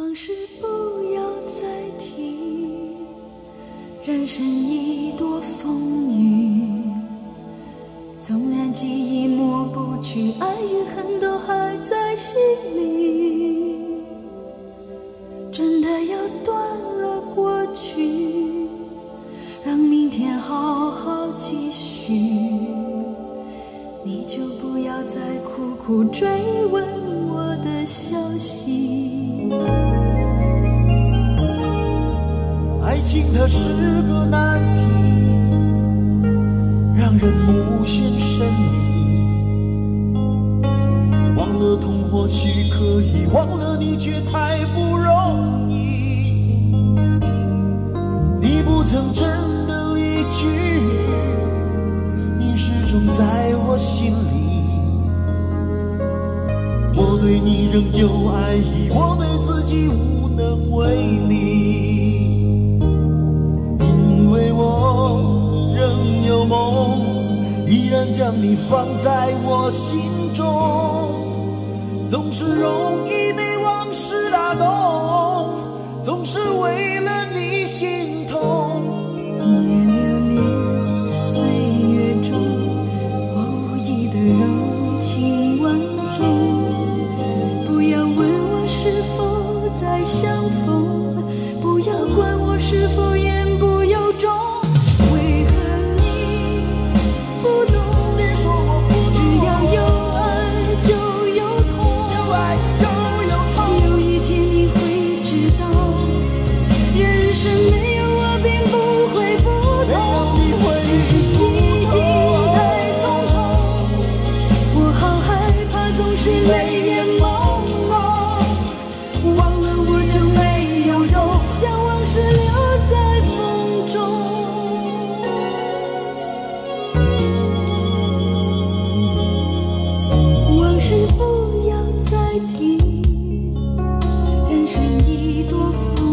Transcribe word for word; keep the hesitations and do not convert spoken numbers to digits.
往事不要再提，人生已多风雨，纵然记忆抹不去，爱与恨都还在心里。真的要断了过去，让明天好好继续，你就不要再苦苦追问我的消息。 爱情它是个难题，让人无限神秘，忘了痛或许可以，忘了你却太不容易。你不曾真的离去，你始终在我心里。我对你仍有爱意，我对自己无能为力，因为我仍有梦，依然将你放在我心中，总是容易被往事打动，总是为了你心痛。 夜流连岁月中，我无意的柔情万种。不要问我是否再相逢，不要管我是否言不由衷。为何你不懂？ 别说我不懂， 只要有爱就有痛， 有爱就有痛。 有一天你会知道，人生没有我并不会不没有同， 你会只是已经太匆匆。我好害怕总是泪眼朦胧，忘了我就没有用，将往事留在风中。往事不要再提，人生已多风